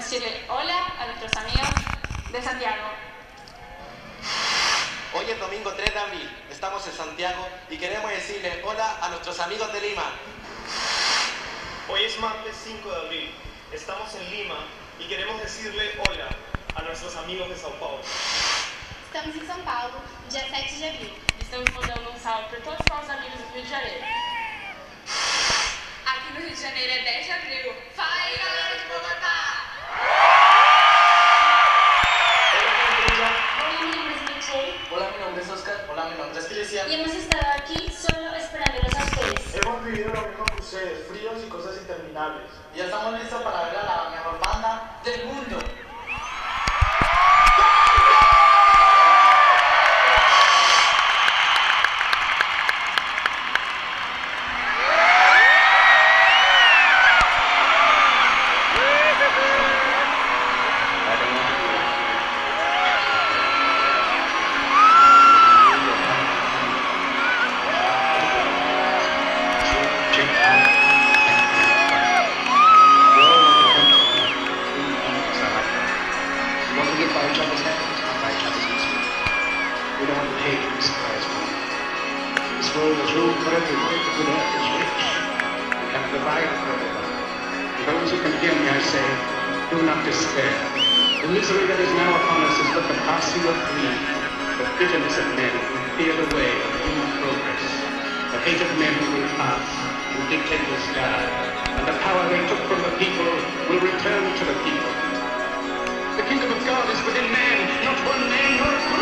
decirle hola a nuestros amigos de Santiago. Hoy es domingo 3 de abril, estamos en Santiago y queremos decirle hola a nuestros amigos de Lima. Hoy es martes 5 de abril, estamos en Lima y queremos decirle hola a nuestros amigos de São Paulo. Estamos em São Paulo, dia 7 de abril. Estamos mandando um salve para todos os nossos amigos do Rio de Janeiro. Aqui no Rio de Janeiro é 10 de abril. Fala aí, galera de Bogotá! Hola, mi nombre es Michelle Hola, mi nombre es Oscar. Hola, mi nombre es Cristian. y hemos estado aquí solo esperándolos a ustedes. Hemos vivido lo mismo que ustedes, fríos y cosas interminables. Y ya estamos listos para ver a la mejor banda del mundo. This world is room for everyone, but the earth is rich. We can provide for everyone. To those who can hear me, I say, do not despair. The misery that is now upon us is but the passing of greed, the bitterness of men who fear the way of human progress. The hate of men will pass, and dictators die, and the power they took from the people will return to the people. The kingdom of God is within man, not one man nor a group.